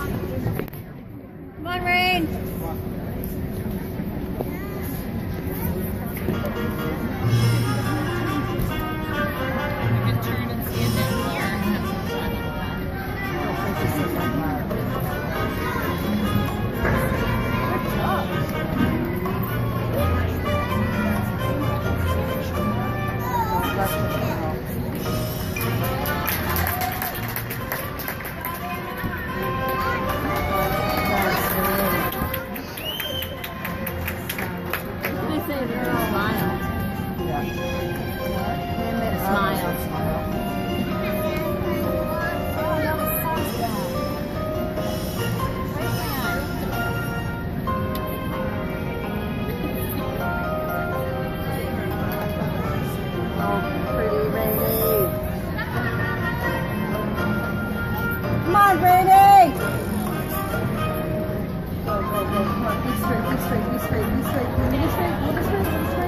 Come on, Rain. You can turn and stand down here and have some fun. Come on, Rainie! Go, go, go. Come on, be straight, be straight, be straight, be straight. Be straight, be straight, be straight.